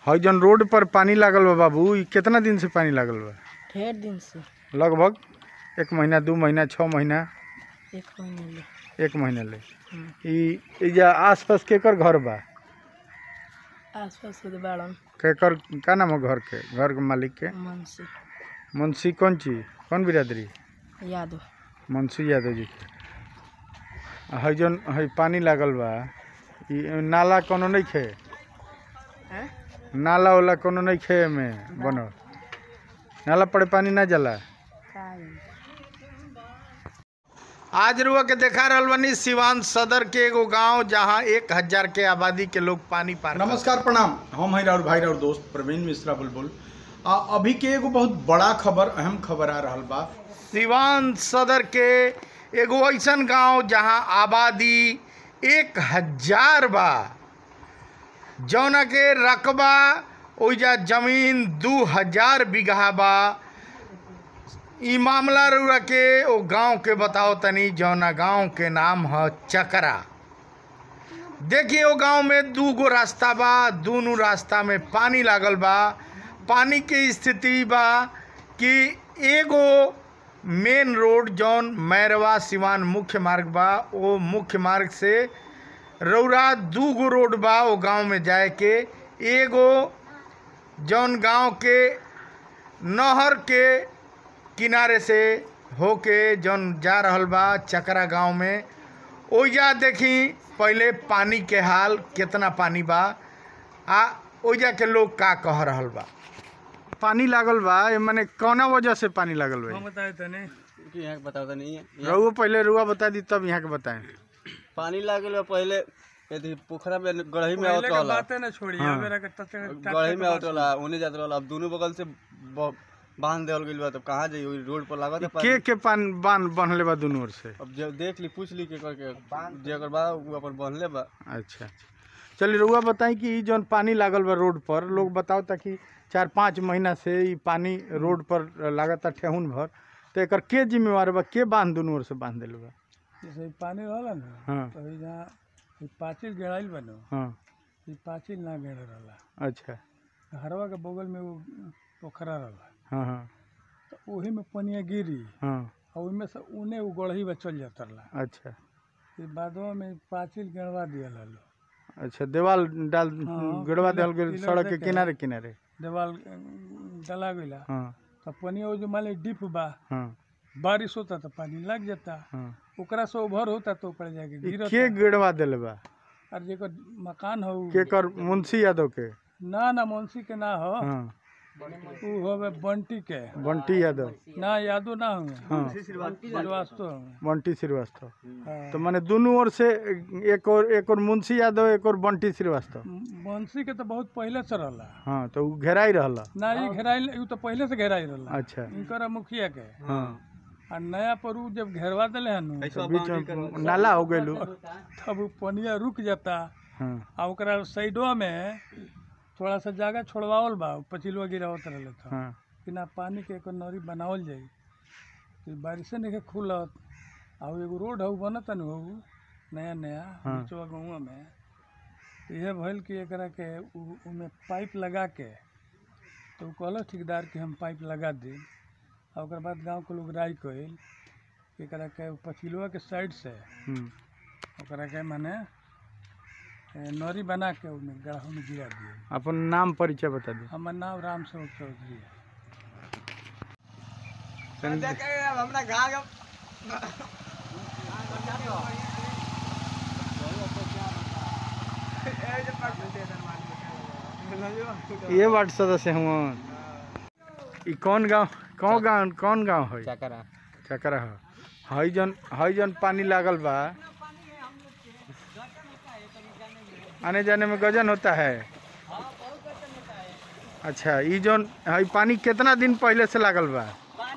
हई जन रोड पर पानी लागल बा बाबू, ई कितना दिन से पानी लागल बा? ढेर दिन से। लगभग 1 महीना 2 महीना 6 महीना 1 महीना ले। 1 महीना ले। इजा आसपास केकर घर बा? आसपास के बाड़न। केकर का नाम है घर के? घर के मालिक के? मुंशी। मुंशी कौन चीज, कौन बिरादरी? यादव। मुंशी यादव जी के। हई जन हई पानी लागल बा, ई नाला कोनो नहीं खे? नाला वाला कोनो नहीं खे में बनो? नाला पड़े पानी ना जाला? आज रुआ के देखा रहल बानी सिवान सदर के एगो गांव जहां 1000 के आबादी के लोग पानी पार। नमस्कार प्रणाम, हम हैं और भाई और दोस्त प्रवीण मिश्रा बुलबुल। अभी के एगो बहुत बड़ा खबर, अहम खबर आ रहल बा। सिवान सदर के एगो ऐसन गांव जहां आबादी 1000 बा, जौना के रकबा ओइजा जमीन 2000 बीघा बा। ई मामला रुआ के ओ गांव के बताओ तनी, जौना गांव के नाम है चकरा। देखिए वो गांव में 2 गो रास्ता बा, दोनों रास्ता में पानी लागल बा। पानी की स्थिति बा कि एगो मेन रोड जौन मैरवा सिवान मुख्य मार्ग बा, वो मुख्य मार्ग से रौरा 2 गो रोड बा वो गांव में जाए के। एगो जौन गांव के नहर के किनारे से होके जौन जा रहल बा चकरा गांव में, ओइजा देखी पहले पानी के हाल, कितना पानी बा आ ओइजा के लोग का कह रहल बा। पानी लागल बा, माने कौना वजह से पानी लागल बा? हम बताए तने कि यहाँ के बताओ तनी। रहुआ पहले रुआ बता दी तब यहाँ के बताएं। पानी लागल बा पहले यदि पोखरा में गढ़ही में आवत रहला, बातें ना छोड़िए। मेरा गढ़ही में आवत रहला, ओने जात रहला। अब दोनों बगल से बांध देवल गइल बा, तब कहाँ जाई? रोड पर लागत है के पानी बांध बनले बा दोनों ओर से? अब जब देख ली, पूछ ली के करके जेकर बा उ अपन बनले बा। अच्छा, चलिए रुआ बताई कि जौन पानी लागल बा रोड पर, लोग बताओ ताकि 4-5 महीना से ई पानी रोड पर लागता ठेहुन भर, तो एकर के जिम्मेवार बा? के बांध दोनों ओर से बांध देले बा? जैसे पानी रहला ना, हाँ। तो यहाँ पाचिल घेराइल बनो। हाँ। ई पाचिल ना घेर रहला। अच्छा। हरवा के बगल में वो पोखरा रहला। हाँ हाँ। तो वही में पनिया गिरी। हाँ। और उनमें से उने वो गढ़ही में चल जाता रहा। अच्छा। फिर बादवा में पाचिल गड़वा दिया लो। अच्छा, देवाल डाल गड़वा दिया गया सड़क के किनारे किनारे देवाल डला गया। हाँ। तो पनिया वो जो मान ली डिप बा। हाँ। बारिश होता तो पानी लग जाता। हाँ। ओकरा से ओभर होता तो ऊपर जाके गिरता। के गड़वा दिले बा? और जेकर मकान हो के कर मुंशी यादव के? ना मुंशी के ना हो। हाँ। उ होवे बंटी के। बंटी यादव ना यादव ना हुए। हाँ। श्रीवास्तव हुए। बंटी श्रीवास्तव। हाँ। तो माने दोनों ओर से एक और मुंशी यादव, एक और बंटी श्रीवास्तव। मुंशी के तो बहुत पहले से रहला। हाँ, तो उ घेराई रहला ना ये घेराइल, उ तो पहले से घेराई रहला। अच्छा। इनकर मुखिया के। हाँ। और नया पर उ जब घेरवा दिले हन तो बीच में नाला हो गइल, तब उ पनिया रुक जाता। हाँ। आ ओकरा साइडवा में थोड़ा सा जगह छोड़वावल बा, पचिलवा गिरावत रहले था। हाँ। कि ना पानी के एक नौरी बनावल जाई। तो बारिश नहीं खुलत। आ एगो रोड हउ बनत न हो नया हाँ। बीचवा गाँव में। तो यह भइल कि एकरा के उमे पाइप लगा के, तो कहल ठेकेदार कि हम पाइप लगा दी। आ ओकर बाद गाँव के लोग राय कइल एकरा के पचिलवा के साइड से ओकरा के माने नौरी बना के उनमें गढ़ा में गिरा दिए। अपन नाम परिचय बता दी। हमार नाम राम सेवक चौधरी है। ये वार्ड सदस्य हुआ। ई कौन गांव है? चकरा। चकरा है। हई जन पानी लागल बा, आने जाने में गजन होता है। अच्छा, ई जौन हई पानी कितना दिन पहले से लागल बा?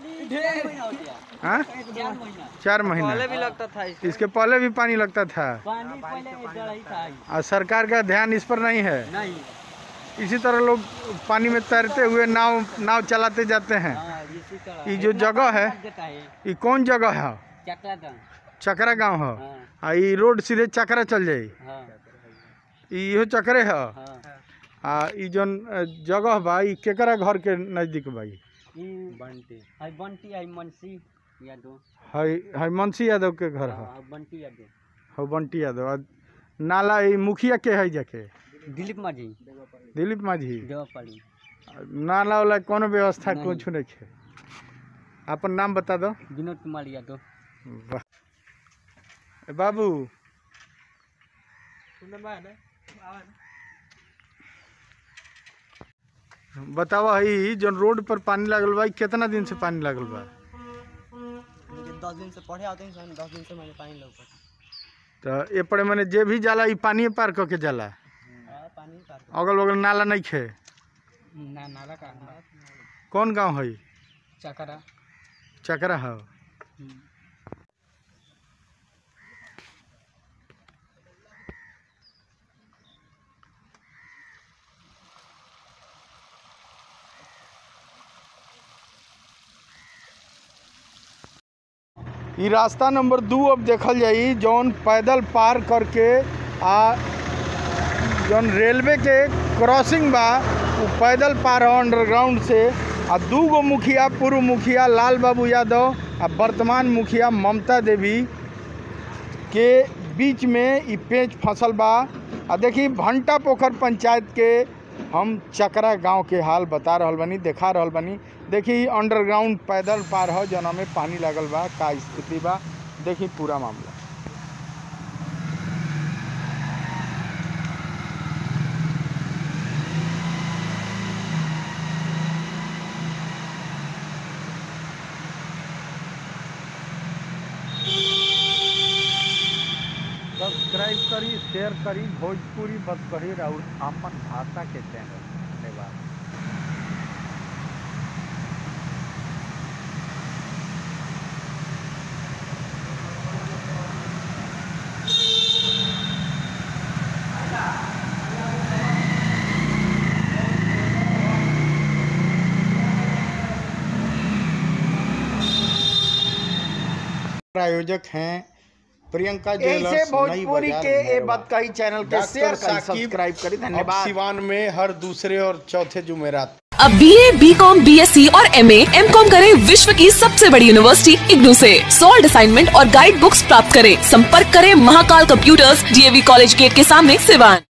हाँ, 4 महीना पहले भी लगता था। इसके पहले भी पानी लगता था। और सरकार का ध्यान इस पर नहीं है। नहीं। इसी तरह लोग पानी में तैरते हुए नाव चलाते जाते हैं। ये जो जगह है, ये कौन जगह है? चकरा गांव है। ये रोड सीधे चकरा चल जाये। इहो चकरे है। ई जौन जगह बा ई केकरा घर के नजदीक बा? बंटी आई बंटी आई मनसी यादव है मनसी यादव के घर है। बंटी यादव हो बंटी यादव। नाला ई मुखिया के है जाके? दिलीप माझी दिलीप माझी। देवापाड़ी नाला वाला कोनो व्यवस्था कुछ नहीं है। अपन नाम बता दो। विनोद कुमार यादव। वाह बाबू बतावा है जो रोड पर पानी लागल बा कितना दिन से पानी लागल बा? 10 दिन से पढ़े आते हैं 10 दिन से मैंने पानी लगा तो ये पड़े मैंने जे भी जाला ई पानी पार करके जाला। पानी पार अगल बगल नाला नहीं खे? ना नाला का कौन गांव है? चकरा चकरा है। ई रास्ता नंबर 2 अब देखल जाई जौन पैदल पार करके जौन रेलवे के क्रॉसिंग बा वो पैदल पार है अंडरग्राउंड से। 2 गो मुखिया, पूर्व मुखिया लाल बाबू यादव आ वर्तमान मुखिया ममता देवी के बीच में ई पेच फसल बा। देखी भंटा पोखर पंचायत के हम चकरा गांव के हाल बता रहल बनी, देखा रहल बनी। देखी अंडरग्राउंड पैदल पार हो जना में पानी लागल बा, का स्थिति बा देखी पूरा मामला। सब्सक्राइब करी, शेयर करी भोजपुरी बतकही और अपन भाषा के चैनल। धन्यवाद। प्रायोजक हैं प्रियंका ज्वेलर्स, भोजपुरी के ए बतकही चैनल के शेयर करी, सब्सक्राइब करी। धन्यवाद। सिवान में हर दूसरे और चौथे जुमेरात। अब BA, BCom, BSc और MA, MCom करें विश्व की सबसे बड़ी यूनिवर्सिटी इग्नू से। सॉल्ड असाइनमेंट और गाइड बुक्स प्राप्त करें। संपर्क करें Mahakal computers, DAV college gate के सामने, सिवान।